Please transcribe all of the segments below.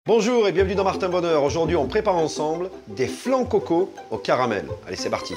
Bonjour et bienvenue dans Martin Bonheur. Aujourd'hui, on prépare ensemble des flancs coco au caramel. Allez, c'est parti.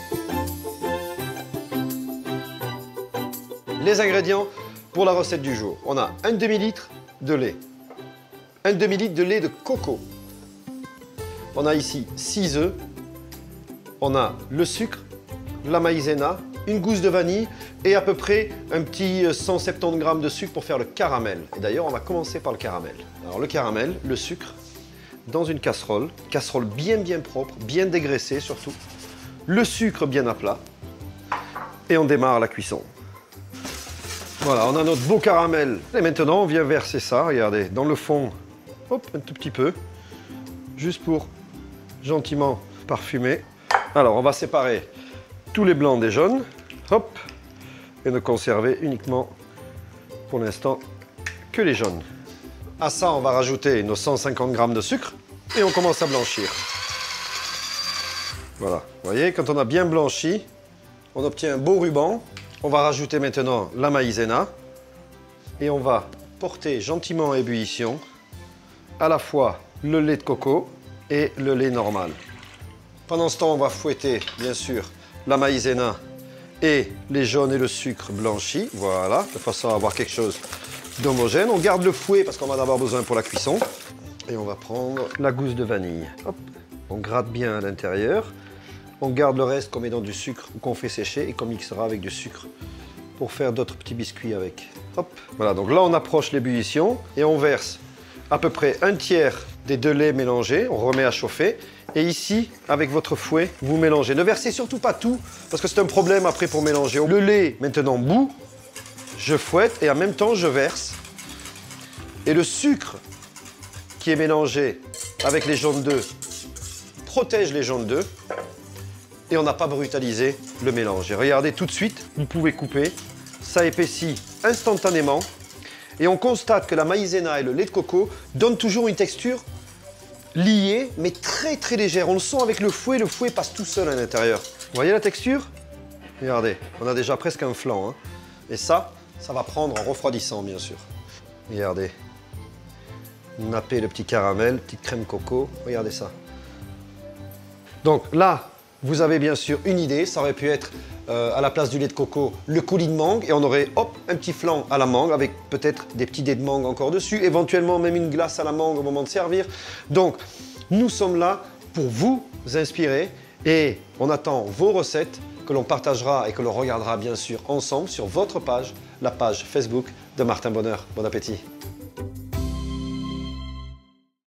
Les ingrédients pour la recette du jour. On a un demi-litre de lait. Un demi-litre de lait de coco. On a ici 6 œufs. On a le sucre, la maïzena, une gousse de vanille et à peu près un petit 170 g de sucre pour faire le caramel. Et d'ailleurs, on va commencer par le caramel. Alors le caramel, le sucre, dans une casserole bien propre, bien dégraissée surtout. Le sucre bien à plat. Et on démarre la cuisson. Voilà, on a notre beau caramel. Et maintenant, on vient verser ça, regardez, dans le fond, hop, un tout petit peu, juste pour gentiment parfumer. Alors, on va séparer tous les blancs des jaunes, hop, et ne conserver uniquement, pour l'instant, que les jaunes. À ça, on va rajouter nos 150 g de sucre et on commence à blanchir. Voilà, vous voyez, quand on a bien blanchi, on obtient un beau ruban. On va rajouter maintenant la maïzena et on va porter gentiment à ébullition à la fois le lait de coco et le lait normal. Pendant ce temps, on va fouetter, bien sûr, la maïzena et les jaunes et le sucre blanchi, voilà, de façon à avoir quelque chose d'homogène. On garde le fouet parce qu'on va en avoir besoin pour la cuisson. Et on va prendre la gousse de vanille. Hop. On gratte bien à l'intérieur. On garde le reste qu'on met dans du sucre ou qu'on fait sécher et qu'on mixera avec du sucre pour faire d'autres petits biscuits avec. Hop. Voilà, donc là on approche l'ébullition et on verse à peu près un tiers des deux laits mélangés. On remet à chauffer. Et ici, avec votre fouet, vous mélangez. Ne versez surtout pas tout, parce que c'est un problème après pour mélanger. Le lait, maintenant, bout, je fouette et en même temps, je verse. Et le sucre qui est mélangé avec les jaunes d'œufs protège les jaunes d'œufs. Et on n'a pas brutalisé le mélange. Et regardez, tout de suite, vous pouvez couper. Ça épaissit instantanément. Et on constate que la maïzena et le lait de coco donnent toujours une texture liée, mais très légère. On le sent avec le fouet passe tout seul à l'intérieur. Vous voyez la texture? Regardez, on a déjà presque un flan. Hein. Et ça va prendre en refroidissant, bien sûr. Regardez. Napper le petit caramel, petite crème coco. Regardez ça. Donc là, vous avez bien sûr une idée. Ça aurait pu être, à la place du lait de coco, le coulis de mangue. Et on aurait, hop, un petit flan à la mangue avec peut-être des petits dés de mangue encore dessus. Éventuellement, même une glace à la mangue au moment de servir. Donc, nous sommes là pour vous inspirer. Et on attend vos recettes que l'on partagera et que l'on regardera bien sûr ensemble sur votre page, la page Facebook de Martin Bonheur. Bon appétit!